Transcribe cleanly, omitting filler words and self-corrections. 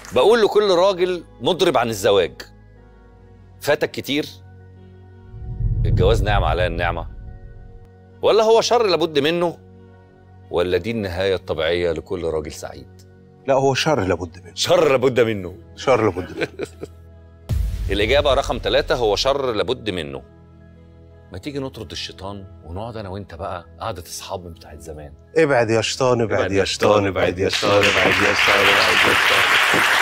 بقول لكل راجل مضرب عن الزواج: فاتك كتير؟ الجواز نعمة عليها النعمة، ولا هو شر لابد منه، ولا دي النهاية الطبيعية لكل راجل سعيد؟ لا، هو شر لابد منه. شر لابد منه. شر لابد منه. الإجابة رقم 3 هو شر لابد منه. ما تيجي نطرد الشيطان ونقعد أنا وأنت بقى قعدة أصحاب بتاعت زمان. ابعد يا شيطان، ابعد يا شيطان، ابعد يا شيطان، ابعد يا شيطان، ابعد يا شيطان.